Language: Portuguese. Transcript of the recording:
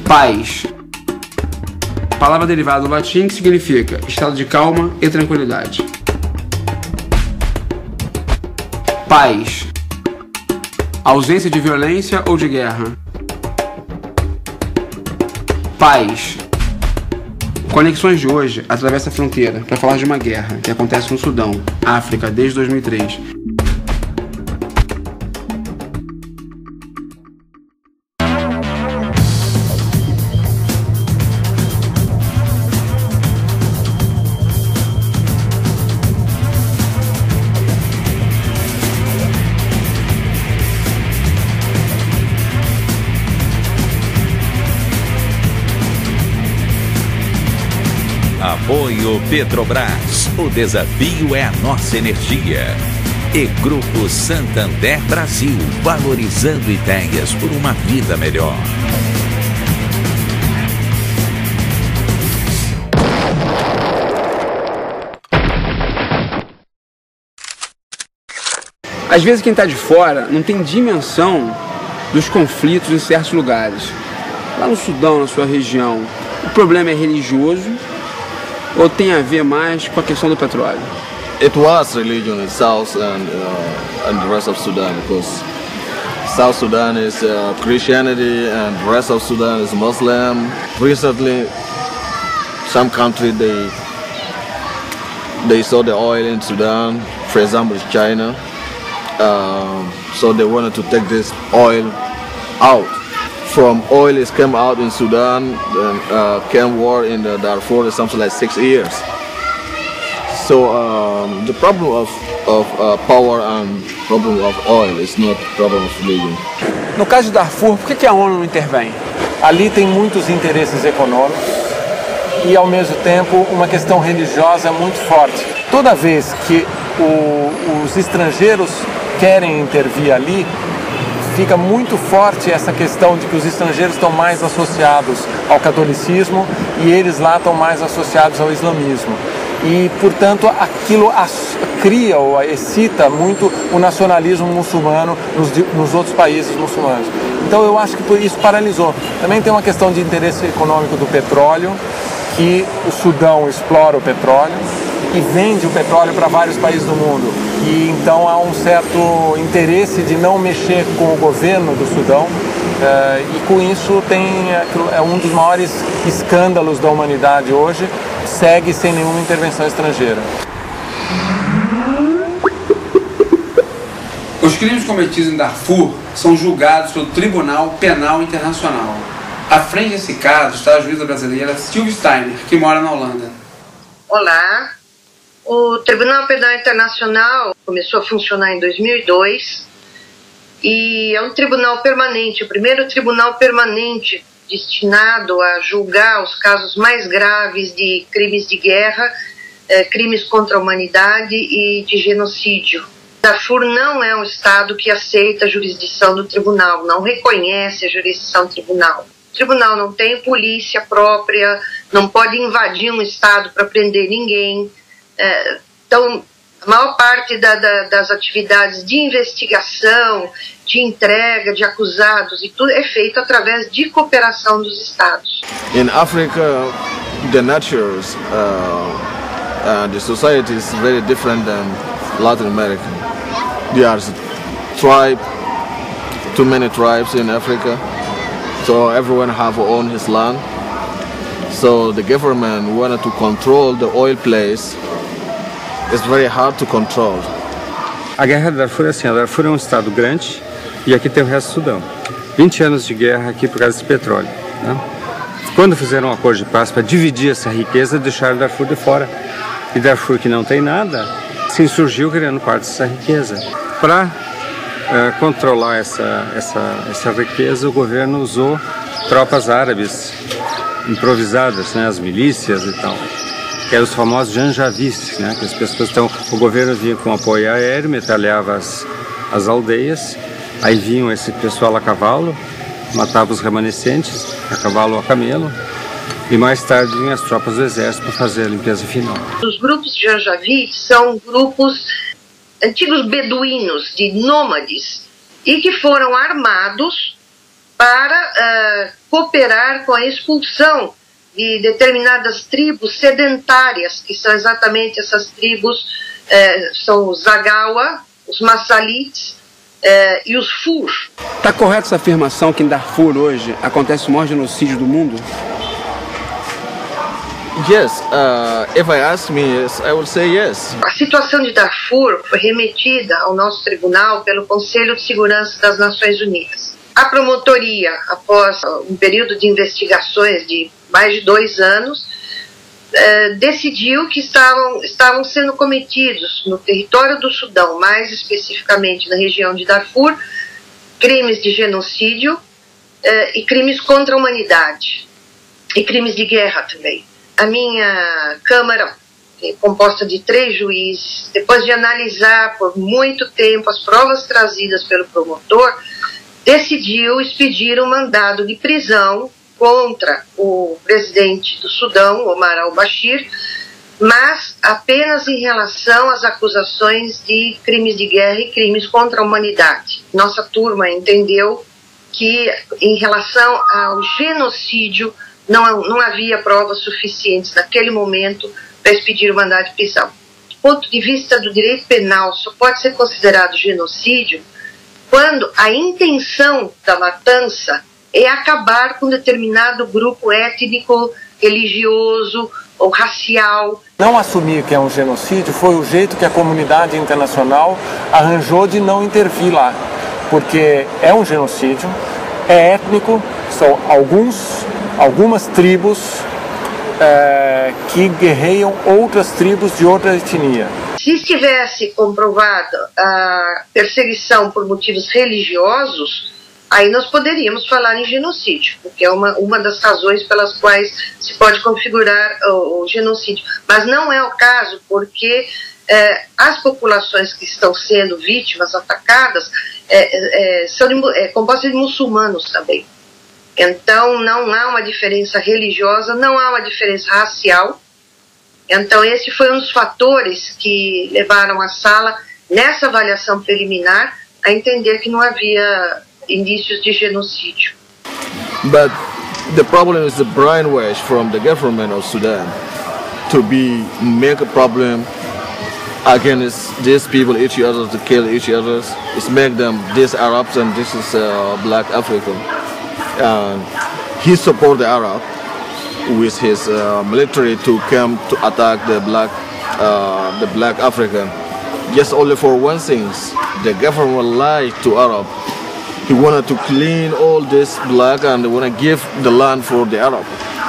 Paz. Palavra derivada do latim que significa estado de calma e tranquilidade. Paz. Ausência de violência ou de guerra. Paz. Conexões de hoje atravessa a fronteira para falar de uma guerra que acontece no Sudão, África, desde 2003. Apoio Petrobras. O desafio é a nossa energia. E Grupo Santander Brasil, valorizando ideias por uma vida melhor. Às vezes quem está de fora não tem dimensão dos conflitos em certos lugares. Lá no Sudão, na sua região, o problema é religioso ou tem a ver mais com a questão do petróleo? It was religion in South and the rest of Sudan, because South Sudan is Christianity and the rest of Sudan is Muslim. Recently, some country they saw the oil in Sudan, for example, China. So they wanted to take this oil out. From oil is came out in Sudan, then came war in the Darfur, something like 6 years. So the problem of power and problem of oil is not problem of religion. No caso de Darfur, por que a ONU não intervém? Ali tem muitos interesses econômicos e, ao mesmo tempo, uma questão religiosa muito forte. Toda vez que os estrangeiros querem intervir ali, fica muito forte essa questão de que os estrangeiros estão mais associados ao catolicismo e eles lá estão mais associados ao islamismo. E, portanto, aquilo cria ou excita muito o nacionalismo muçulmano nos outros países muçulmanos. Então eu acho que isso paralisou. Também tem uma questão de interesse econômico do petróleo, que o Sudão explora o petróleo e vende o petróleo para vários países do mundo. E então há um certo interesse de não mexer com o governo do Sudão, e com isso é um dos maiores escândalos da humanidade hoje, segue sem nenhuma intervenção estrangeira. Os crimes cometidos em Darfur são julgados pelo Tribunal Penal Internacional. À frente desse caso está a juíza brasileira Silvia Steiner, que mora na Holanda. Olá. O Tribunal Penal Internacional começou a funcionar em 2002 e é um tribunal permanente, o primeiro tribunal permanente destinado a julgar os casos mais graves de crimes de guerra, crimes contra a humanidade e de genocídio. Darfur não é um estado que aceita a jurisdição do tribunal, não reconhece a jurisdição do tribunal. O tribunal não tem polícia própria, não pode invadir um estado para prender ninguém. Então, a maior parte das atividades de investigação, de entrega de acusados e tudo é feito através de cooperação dos estados. In Africa, the nature, the society is very different than Latin America. There are too many tribes in Africa, so everyone have own his land. So the government wanted to control the oil place. It's very hard to control. A guerra de Darfur é assim, a Darfur é um estado grande e aqui tem o resto do Sudão. 20 anos de guerra aqui por causa desse petróleo, né? Quando fizeram um acordo de paz para dividir essa riqueza, deixaram Darfur de fora. E Darfur, que não tem nada, se insurgiu querendo parte dessa riqueza. Para controlar essa riqueza, o governo usou tropas árabes improvisadas, né, as milícias e tal, que eram os famosos janjavis, né, que as pessoas o governo vinha com apoio aéreo, metralhava as aldeias, aí vinham esse pessoal a cavalo, matava os remanescentes, a cavalo ou a camelo, e mais tarde vinham as tropas do exército para fazer a limpeza final. Os grupos de janjavis são grupos antigos beduínos, de nômades, e que foram armados para cooperar com a expulsão de determinadas tribos sedentárias, que são exatamente essas tribos, são os Zagawa, os Massalites e os Fur. Está correta essa afirmação que em Darfur hoje acontece o maior genocídio do mundo? Yes, if I ask me, yes, I will say yes. A situação de Darfur foi remetida ao nosso tribunal pelo Conselho de Segurança das Nações Unidas. A promotoria, após um período de investigações de mais de 2 anos, decidiu que estavam sendo cometidos no território do Sudão, mais especificamente na região de Darfur, crimes de genocídio e crimes contra a humanidade, e crimes de guerra também. A minha Câmara, composta de 3 juízes, depois de analisar por muito tempo as provas trazidas pelo promotor, decidiu expedir um mandado de prisão contra o presidente do Sudão, Omar al-Bashir, mas apenas em relação às acusações de crimes de guerra e crimes contra a humanidade. Nossa turma entendeu que, em relação ao genocídio, não havia provas suficientes naquele momento para expedir o mandado de prisão. Do ponto de vista do direito penal, só pode ser considerado genocídio quando a intenção da matança é acabar com determinado grupo étnico, religioso ou racial. Não assumir que é um genocídio foi o jeito que a comunidade internacional arranjou de não intervir lá, porque é um genocídio, é étnico, são algumas tribos que guerreiam outras tribos de outra etnia. Se estivesse comprovada a perseguição por motivos religiosos, aí nós poderíamos falar em genocídio, porque é uma das razões pelas quais se pode configurar o genocídio. Mas não é o caso, porque as populações que estão sendo vítimas, atacadas, são compostas de muçulmanos também. Então não há uma diferença religiosa, não há uma diferença racial. Então esse foi um dos fatores que levaram a sala, nessa avaliação preliminar, a entender que não havia indícios de genocídio. But the problem is the brainwash from the government of Sudan to make a problem against these people, each other, to kill each other. It's make them these Arabs and this is black African. He support the Arab with his military to come to attack the black African. Just only for one thing, the government lied to Arab. He wanted to clean all this black and they want to give the land for the Arab.